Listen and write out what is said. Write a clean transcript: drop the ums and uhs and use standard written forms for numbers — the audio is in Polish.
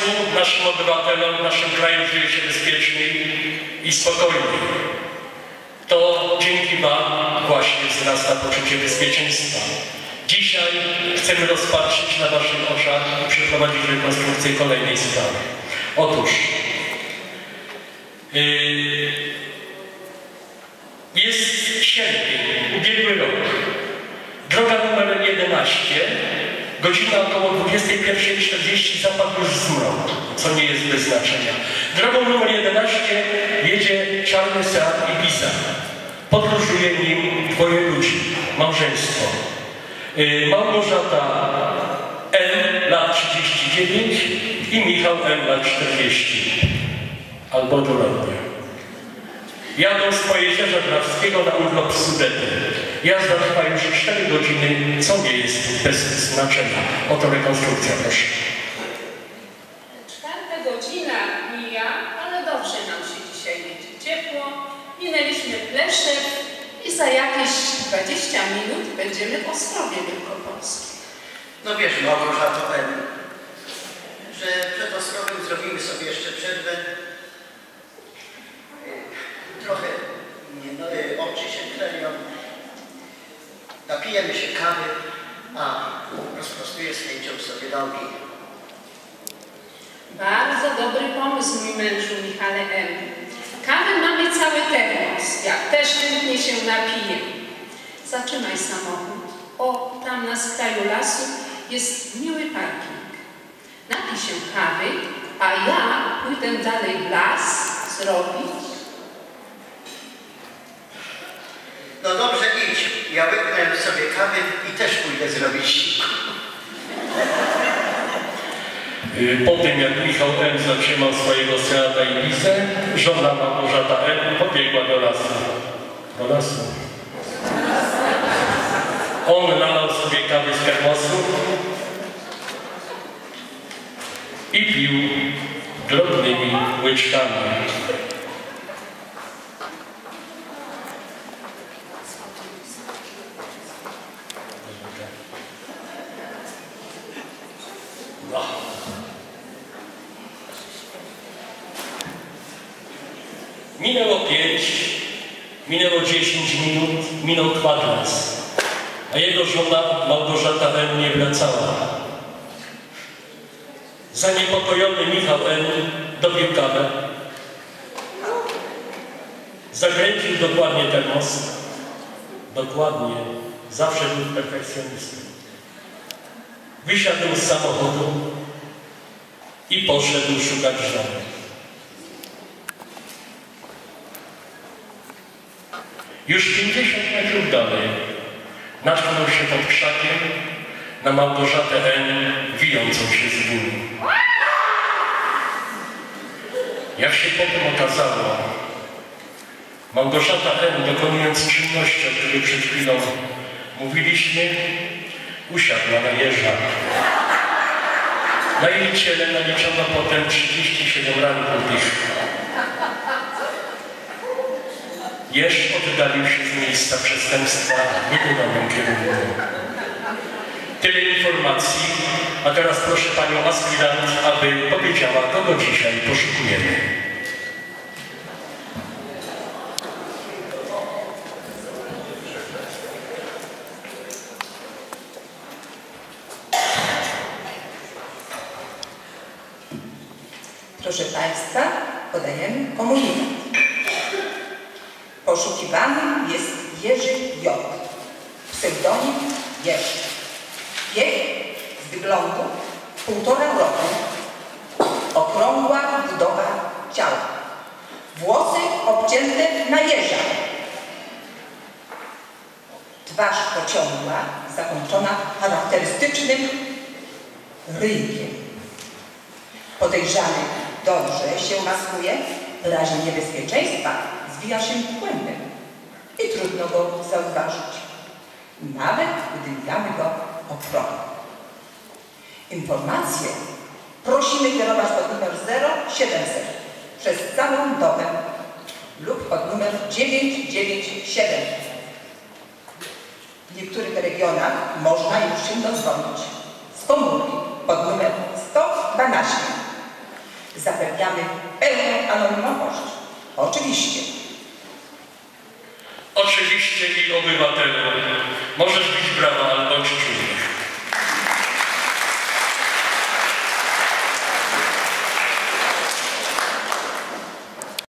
Państwu, naszym obywatelom w naszym kraju żyje się bezpieczniej i spokojniej. To dzięki Wam właśnie wzrasta poczucie bezpieczeństwa. Dzisiaj chcemy rozpatrzyć na Waszych oczach i przeprowadzić rekonstrukcję kolejnej sprawy. Otóż jest sierpień, ubiegły rok. Droga numer 11, godzina około 21:40, zapadł już zmrok, co nie jest bez znaczenia. Drogą numer 11 jedzie czarny Seat Ibiza. Podróżuje nim dwoje ludzi, małżeństwo. Małgorzata L., lat 39 i Michał M., lat 40. Albo odwrotnie. Jadą z Pojezierza Drawskiego na urlop Sudety. Jazda trwa już 4 godziny, co nie jest bez znaczenia. Oto rekonstrukcja, proszę. 4. godzina mija, ale dobrze nam się dzisiaj jedzie. Ciepło, minęliśmy Pleszek i za jakieś 20 minut będziemy w Ostrowie Wielkopolskim. No wiesz, Małgorzato M., że przed Ostrowem zrobimy sobie jeszcze przerwę. Trochę oczy się kleją, napijemy się kawy, a rozprostuję z chęcią sobie nogi. Bardzo dobry pomysł, mój mężu Michale M. Kawy mamy cały termos, jak też chętnie się napiję. Zatrzymaj samochód. O, tam na skraju lasu jest miły parking. Napij się kawy, a ja pójdę dalej w las zrobić. No dobrze, idź. Ja łyknę sobie kawy i też pójdę zrobić siku. Po tym, jak Michał M. zatrzymał swojego Seata Ibizę, żona Małgorzata M. pobiegła do lasu. Do lasu. On nalał sobie kawy z termosu i pił drobnymi łyczkami. Minęło 5, minęło 10 minut, minął kwadrans, a jego żona Małgorzata M. nie wracała. Zaniepokojony Michał M. dopił kawę, zakręcił dokładnie termos, dokładnie, zawsze był perfekcjonistą. Wysiadł z samochodu i poszedł szukać żony. Już 50 metrów dalej natknął się pod krzakiem na Małgorzatę N. wijącą się z bólu. Jak się potem okazało, Małgorzata N., dokonując czynności, o której przed chwilą mówiliśmy, usiadła na jeża. Na jej ciele naliczono potem 37 ran podychu. Jeż oddalił się z miejsca przestępstwa w niewydolnym kierunku. Tyle informacji, a teraz proszę panią aspirant, aby powiedziała, kogo dzisiaj poszukujemy. Proszę państwa, podajemy komunikat. Poszukiwanym jest Jerzy J., pseudonim Jerzy. Wiek z wyglądu 1,5 roku. Okrągła budowa ciała. Włosy obcięte na jeża. Twarz pociągła, zakończona charakterystycznym ryjkiem. Podejrzany dobrze się maskuje, w razie niebezpieczeństwa zwija się błędem i trudno go zauważyć, nawet gdy mijamy go ochroną. Informacje prosimy kierować pod numer 0700 przez całą dobę lub pod numer 997. W niektórych regionach można już się dodzwonić z komórki pod numer 112. Zapewniamy pełną anonimowość. Oczywiście. Oczywiście i obywatelu. Możesz bić brawa, ale